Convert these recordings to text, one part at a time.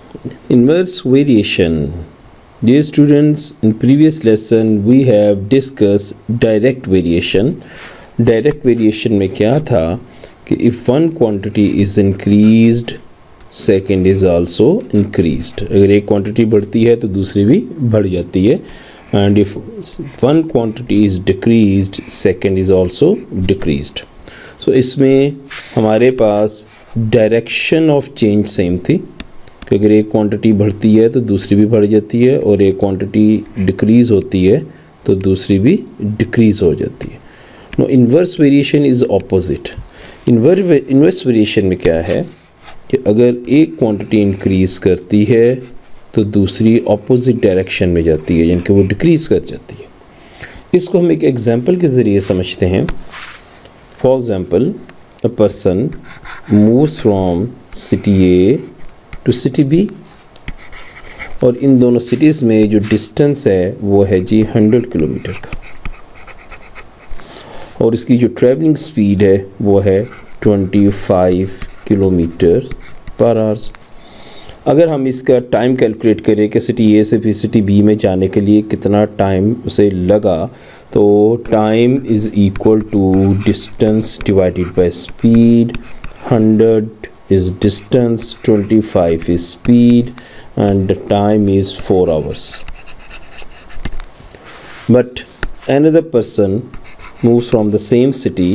Inverse variation. Dear students, in previous lesson we have discussed direct variation. Direct variation में क्या था कि if one quantity is increased, second is also increased. अगर एक quantity बढ़ती है तो दूसरी भी बढ़ जाती है. And if one quantity is decreased, second is also decreased. So इसमें हमारे पास डायरेक्शन ऑफ चेंज सेम थी कि अगर एक क्वांटिटी बढ़ती है तो दूसरी भी बढ़ जाती है और एक क्वांटिटी डिक्रीज़ होती है तो दूसरी भी डिक्रीज़ हो जाती है. No inverse variation is opposite. Inverse variation में क्या है कि अगर एक क्वांटिटी इंक्रीज़ करती है तो दूसरी ऑपोजिट डायरेक्शन में जाती है, यानी कि वो डिक्रीज़ कर जाती है. इसको हम एक एग्जांपल के ज़रिए समझते हैं. For example, a person moves from city A to city B और इन दोनों सिटीज़ में जो डिस्टेंस है वो है जी 100 किलोमीटर का और इसकी जो ट्रैवलिंग स्पीड है वो है 25 किलोमीटर पर आवर्स. अगर हम इसका टाइम कैलकुलेट करें कि सिटी ए से फिर सिटी बी में जाने के लिए कितना टाइम उसे लगा, तो time is equal to distance divided by speed. 100 is distance, 25 is speed and the time is 4 hours. But another person moves from the same city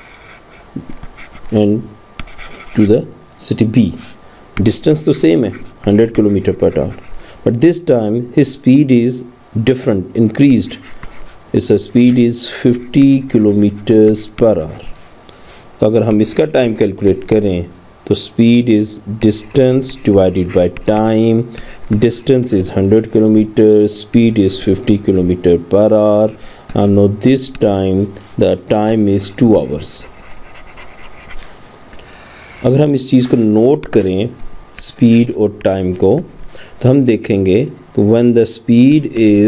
and to the city B. Distance तो same है 100 kilometre per hour, but this time his speed is different, increased. His speed is 50 kilometres per hour. तो अगर हम इसका time calculate करें तो speed is distance divided by time. Distance is 100 kilometre, speed is 50 kilometre per hour. and now this time the time is 2 hours. अगर हम इस चीज़ को नोट करें स्पीड और टाइम को तो हम देखेंगे कि when the speed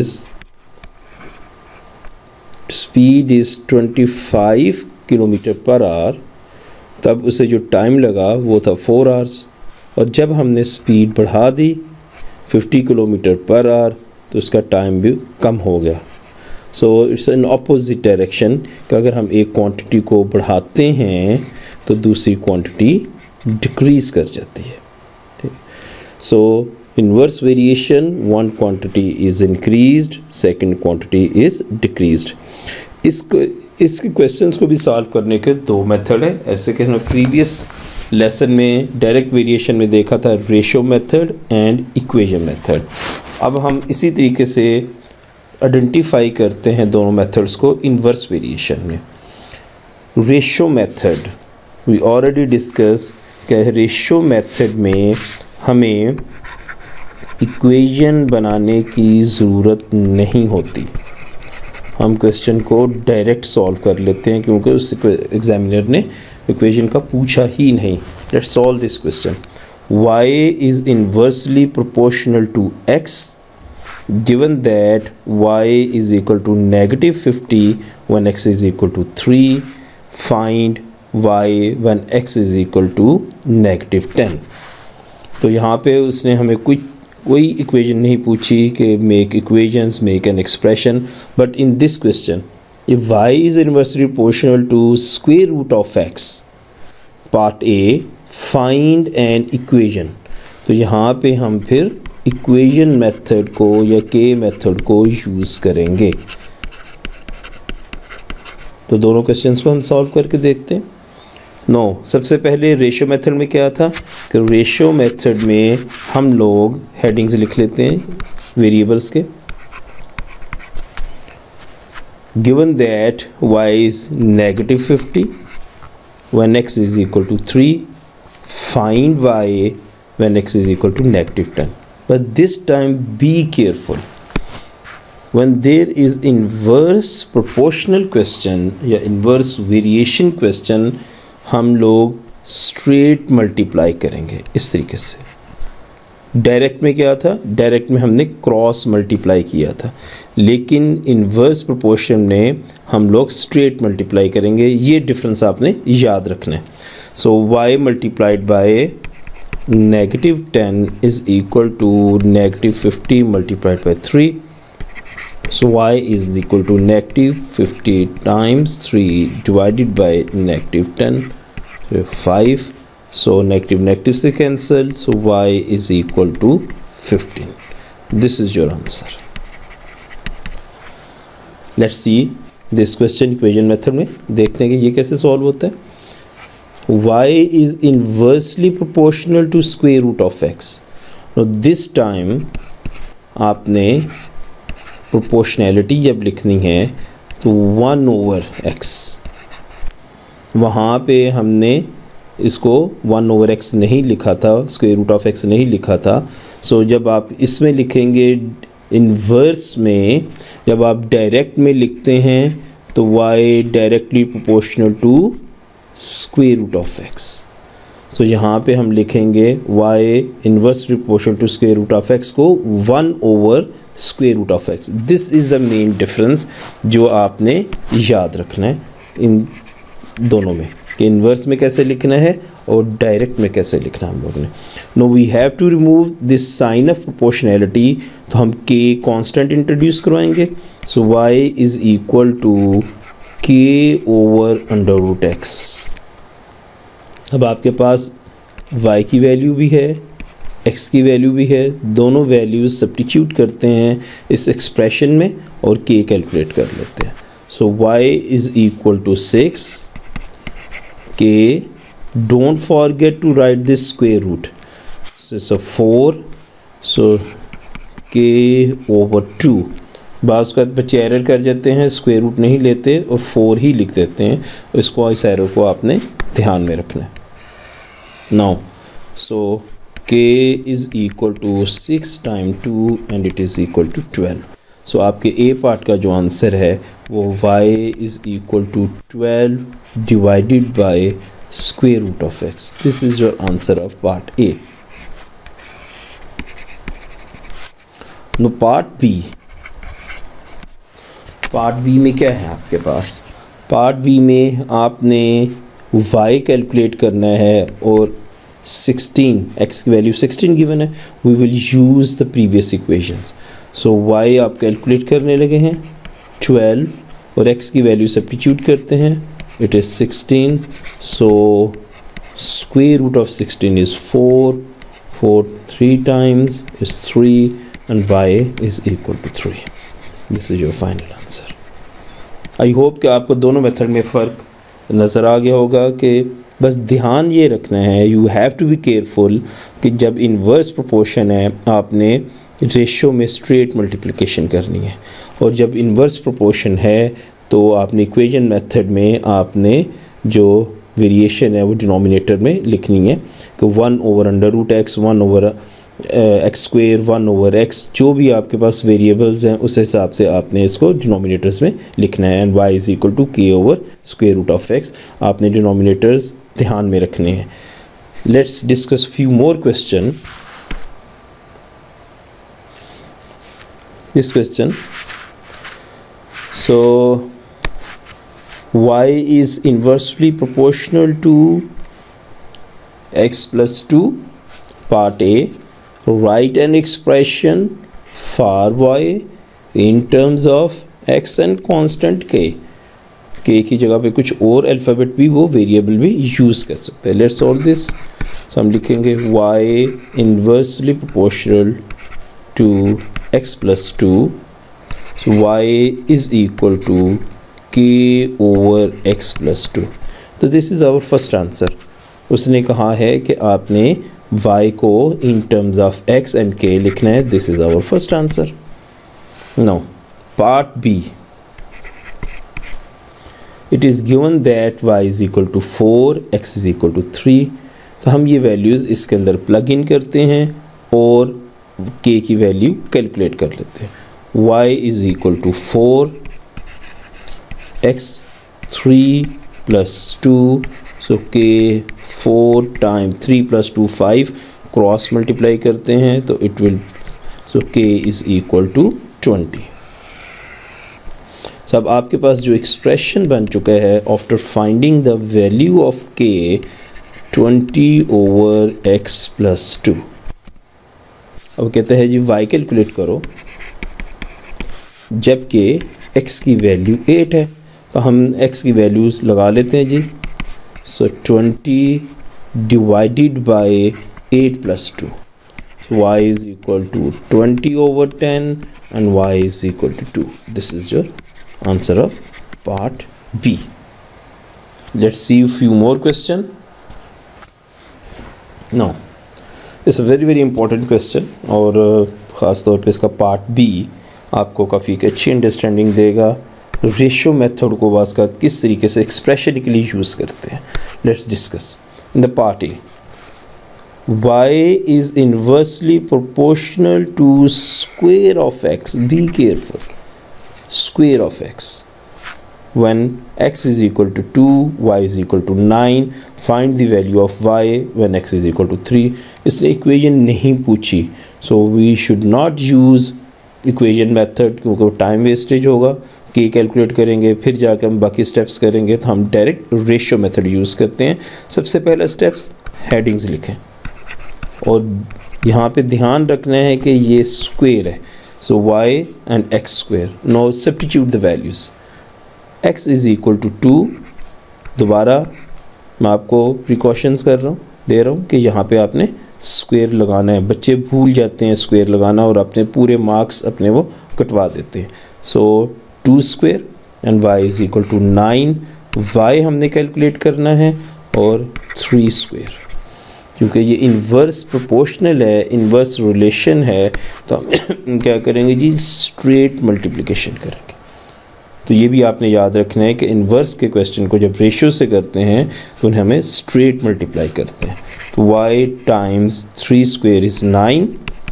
is 25 kilometre per hour तब उसे जो टाइम लगा वो था 4 आवर्स. और जब हमने स्पीड बढ़ा दी 50 किलोमीटर पर आवर तो उसका टाइम भी कम हो गया. So it's an opposite direction कि अगर हम एक क्वांटिटी को बढ़ाते हैं तो दूसरी क्वांटिटी डिक्रीज़ कर जाती है. So inverse variation, one quantity is increased, second quantity is decreased. इसके क्वेश्चंस को भी सॉल्व करने के दो मेथड है. ऐसे कि हमने प्रीवियस लेसन में डायरेक्ट वेरिएशन में देखा था ratio method and equation method. अब हम इसी तरीके से आइडेंटिफाई करते हैं दोनों मेथड्स को इन्वर्स वेरिएशन में. Ratio method we already discuss कि रेशो मेथड में हमें इक्वेशन बनाने की ज़रूरत नहीं होती. हम क्वेश्चन को डायरेक्ट सॉल्व कर लेते हैं क्योंकि उस एग्जामिनर ने इक्वेशन का पूछा ही नहीं. Let's solve this question. y is inversely proportional to x given that y is equal to -50 when x is equal to 3. Find y when x is equal to -10. तो यहाँ पे उसने हमें कोई इक्वेशन नहीं पूछी कि make equations, make an expression. But in this question if y is inversely proportional to square root of x, part A, find an equation. तो यहाँ पे हम फिर इक्वेशन मेथड को या के मेथड को यूज़ करेंगे. तो दोनों क्वेश्चंस को हम सॉल्व करके देखते हैं. सबसे पहले रेशो मेथड में क्या था कि रेशो मेथड में हम लोग हेडिंग्स लिख लेते हैं वेरिएबल्स के. Given that y is -50 when x is equal to 3, find y when x is equal to -10. But this time be careful. When there is inverse proportional question या inverse variation question, हम लोग straight multiply करेंगे इस तरीके से. Direct में क्या था, डायरेक्ट में हमने क्रॉस मल्टीप्लाई किया था, लेकिन इन्वर्स प्रोपोर्शन में हम लोग स्ट्रेट मल्टीप्लाई करेंगे. ये डिफरेंस आपने याद रखना है. So y multiplied by -10 is equal to -50 multiplied by 3. So y is equal to -50 times 3 divided by -10, so 5. So negative से cancel, so y is equal to 15. This is your answer. Let's see this question equation method में देखते हैं कि ये कैसे solve होता है. y is inversely proportional to square root of x. Now this time आपने proportionality जब लिखनी है तो 1/x, वहाँ पे हमने इसको 1/x नहीं लिखा था, स्क्वायर रूट ऑफ x नहीं लिखा था. सो जब आप इसमें लिखेंगे इन्वर्स में, जब आप डायरेक्ट में लिखते हैं तो y directly proportional to square root of x. So यहाँ पे हम लिखेंगे y inversely proportional to square root of x को square root of x. This is the main difference जो आपने याद रखना है इन दोनों में, कि इन्वर्स में कैसे लिखना है और डायरेक्ट में कैसे लिखना है हम लोग ने. No we have to remove this sign of proportionality, तो हम k कांस्टेंट इंट्रोड्यूस करवाएंगे. So y is equal to k/√x. अब आपके पास y की वैल्यू भी है, x की वैल्यू भी है, दोनों वैल्यूज सब्स्टिट्यूट करते हैं इस एक्सप्रेशन में और k कैलकुलेट कर लेते हैं. So y is equal to 6. k, don't forget to write this square root, so it's a 4, so k/2. बाज़ का बच्चे एरर कर जाते हैं, स्क्वायर रूट नहीं लेते और 4 ही लिख देते हैं. इसको, इस एरर को आपने ध्यान में रखना है. Now so k is equal to 6 time 2 and it is equal to 12. So आपके ए पार्ट का जो आंसर है वो y is equal to 12 divided by square root of x. This is your answer of part A. No part B में क्या है आपके पास? Part B में आपने y कैलकुलेट करना है और 16, x की वैल्यू 16 गिवन है. We will use the previous equations. So y आप कैलकुलेट करने लगे हैं 12 और x की वैल्यू सब्स्टिट्यूट करते हैं, it is 16. So square root of 16 is 4 3 times is 3 and y is equal to 3. This is your final answer. I hope कि आपको दोनों मेथड में फ़र्क नज़र आ गया होगा. कि बस ध्यान ये रखना है, you have to be careful कि जब इन्वर्स प्रोपोर्शन है आपने रेशो में स्ट्रेट मल्टीप्लिकेशन करनी है, और जब इन्वर्स प्रोपोर्शन है तो आपने इक्वेशन मेथड में आपने जो वेरिएशन है वो डिनोमिनेटर में लिखनी है कि 1/√x 1/x², 1/x, जो भी आपके पास वेरिएबल्स हैं उस हिसाब से आपने इसको डिनोमिनेटर्स में लिखना है. And y is equal to k/√x. आपने डिनोमिनेटर्स ध्यान में रखने हैं. Let's discuss few more question. This question, so y is inversely proportional to x plus 2. Part A, write an expression for y in terms of x and constant k. k की जगह पे कुछ और alphabet भी, वो variable भी use कर सकते हैं. Let's solve this. सो हम लिखेंगे y inversely proportional to x plus 2. so y is equal to k/x plus 2. तो this is our first answer. उसने कहा है कि आपने y को in terms of x and k लिखना है. This is our first answer. Now part B, it is given that y is equal to 4, x is equal to 3. तो हम ये वैल्यूज़ इसके अंदर प्लग इन करते हैं और k की वैल्यू कैलकुलेट कर लेते हैं. y is equal to 4, x 3 plus 2, so k 4 times 3 plus 2 5, cross multiply करते हैं तो it will, so k is equal to 20. अब आपके पास जो एक्सप्रेशन बन चुका है after finding the value of k 20/x+2। अब कहते हैं जी y कैलकुलेट करो जबकि x की वैल्यू 8 है, तो हम x की वैल्यूज़ लगा लेते हैं जी। So 20 divided by 8+2, y is equal to 20/10 and y is equal to 2. This is your answer of part B. Let's see a few more question. Now, it's a very important question और ख़ास तौर पे इसका part B आपको काफ़ी अच्छी understanding देगा। Ratio method को वास का किस तरीके से एक्सप्रेशन के लिए यूज़ करते हैं। Let's discuss in the part A. Y is inversely proportional to square of x. Be careful. Square of x. When x is equal to 2, y is equal to 9. Find the value of y when x is equal to 3. इसने equation नहीं पूछी, so we should not use equation method क्योंकि time wastage होगा। K calculate करेंगे फिर जाकर हम बाकी स्टेप्स करेंगे, तो हम डायरेक्ट रेशियो मेथड यूज़ करते हैं। सबसे पहला स्टेप्स हेडिंग्स लिखें और यहाँ पे ध्यान रखना है कि ये स्क्वायर है, so y and x square. No substitute the values. x is equal to 2। दोबारा मैं आपको प्रिकॉशंस दे रहा हूँ कि यहाँ पे आपने स्क्वायर लगाना है। बच्चे भूल जाते हैं स्क्वायर लगाना और अपने पूरे मार्क्स अपने वो कटवा देते हैं। So 2 square and y is equal to 9। y हमने कैलकुलेट करना है और 3 स्क्वायर। क्योंकि ये इन्वर्स प्रोपोर्शनल है, इन्वर्स रिलेशन है, तो हम क्या करेंगे जी, स्ट्रेट मल्टीप्लिकेशन करेंगे। तो ये भी आपने याद रखना है कि इन्वर्स के क्वेश्चन को जब रेशियो से करते हैं तो उन्हें हमें स्ट्रेट मल्टीप्लाई करते हैं। तो y times 3 square is 9,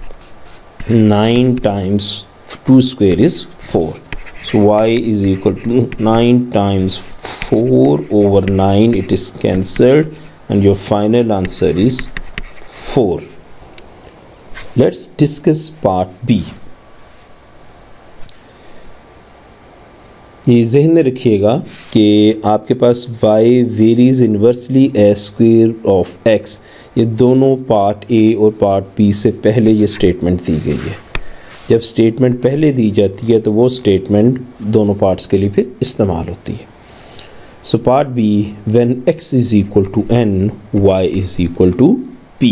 9 times 2 square is 4। So y is equal to 9 times 4/9, it is cancelled and your final answer is 4. Let's discuss part B. ये जहन में रखिएगा कि आपके पास y varies inversely as square of x। ये दोनों part A और पार्ट B से पहले ये स्टेटमेंट दी गई है। जब स्टेटमेंट पहले दी जाती है तो वो स्टेटमेंट दोनों पार्ट्स के लिए फिर इस्तेमाल होती है। So part B, when x is equal to n, y is equal to p.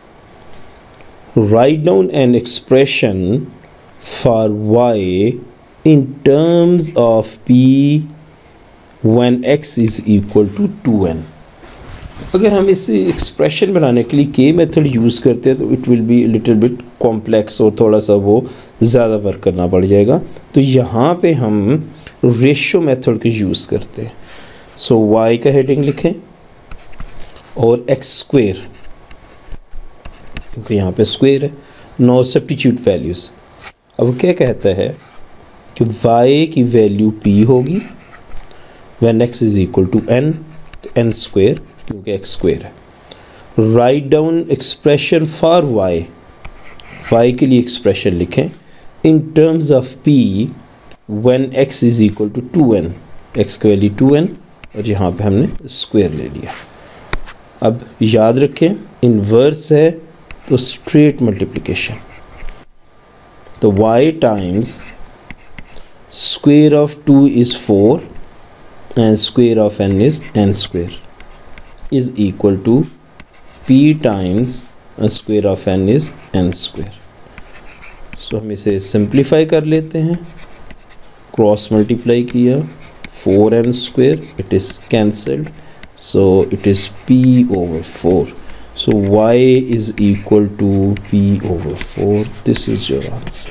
Write down an expression for y in terms of p when x is equal to 2n. अगर हम इस expression बनाने के लिए के method use करते हैं तो it will be little bit complex और थोड़ा सा वो ज़्यादा वर्क करना पड़ जाएगा। तो यहाँ पे हम रेशियो मेथड को यूज़ करते हैं। सो y का हेडिंग लिखें और x स्क्वायर, क्योंकि यहाँ पे स्क्वायर है। No substitute values. अब क्या कहता है कि y की वैल्यू p होगी when x is equal to n, तो n स्क्वायर क्योंकि x स्क्वायर है। Write down expression for y के लिए एक्सप्रेशन लिखें in terms of p when x is equal to 2n। x की वैल्यू 2n और यहाँ पे हमने स्क्वायर ले लिया। अब याद रखें इन्वर्स है तो स्ट्रेट मल्टीप्लिकेशन। तो y times square of 2 is 4 and square of n is n square is equal to p times square of n is n square. So हम इसे सिंप्लीफाई कर लेते हैं। क्रॉस मल्टीप्लाई किया 4n square, it is cancelled, so it is p/4. So y is equal to p/4. This is your answer.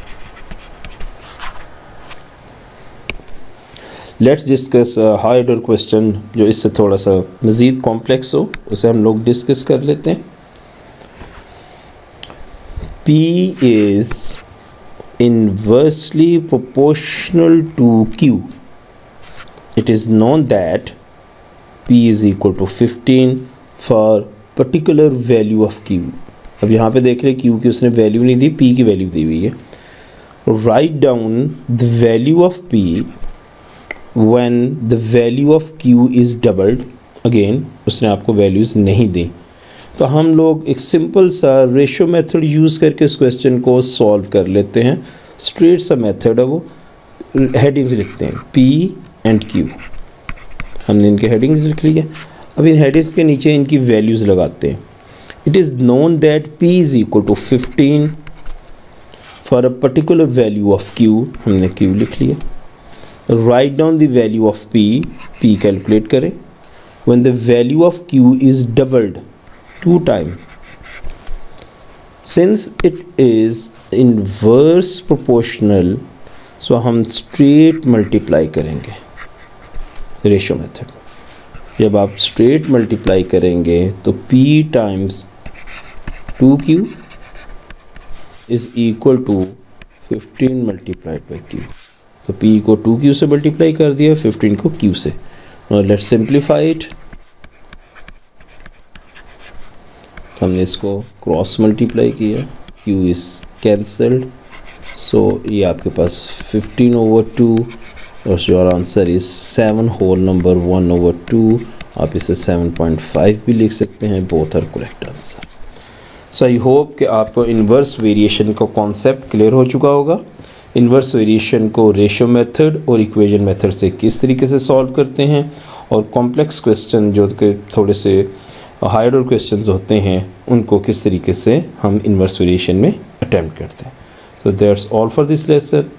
Let's discuss higher order question जो इससे थोड़ा सा मज़ीद कॉम्प्लेक्स हो, उसे हम लोग डिस्कस कर लेते हैं। p is inversely proportional to q. It is known that p is equal to 15 for particular value of q. अब यहाँ पे देख रहे q की उसने वैल्यू नहीं दी, p की वैल्यू दी हुई है। Write down the value of p when the value of q is doubled again उसने आपको वैल्यूज़ नहीं दी। तो हम लोग एक सिंपल सा रेशो मेथड यूज़ करके इस क्वेश्चन को सॉल्व कर लेते हैं। स्ट्रेट सा मेथड है वो। हेडिंग्स लिखते हैं P एंड Q, हमने इनके हेडिंग्स लिख लिए। अब इन हेडिंग्स के नीचे इनकी वैल्यूज़ लगाते हैं। It is known that P is equal to 15 for a particular value of Q, हमने Q लिख लिया। Write down the value of P calculate करें। When the value of Q is doubled 2 time, since it is inverse proportional, so हम straight multiply करेंगे ratio method. जब आप straight multiply करेंगे तो P times 2Q is equal to 15 multiplied by Q। तो P को 2Q से multiply कर दिया, 15 को Q से। Let's simplify it. हमने इसको क्रॉस मल्टीप्लाई किया, Q इज़ कैंसल्ड, सो ये आपके पास 15/2 और your answer is 7 whole number 1/2। आप इसे 7.5 भी लिख सकते हैं। Both are correct answer. So I hope कि आपको इन्वर्स वेरिएशन का कॉन्सेप्ट क्लियर हो चुका होगा। इन्वर्स वेरिएशन को रेशो मेथड और इक्वेशन मेथड से किस तरीके से सॉल्व करते हैं, और कॉम्प्लेक्स क्वेश्चन जो कि थोड़े से हायर ऑर्डर क्वेश्चंस होते हैं उनको किस तरीके से हम इन्वर्स वेरिएशन में अटेम्प्ट करते हैं। So that's all for this lesson.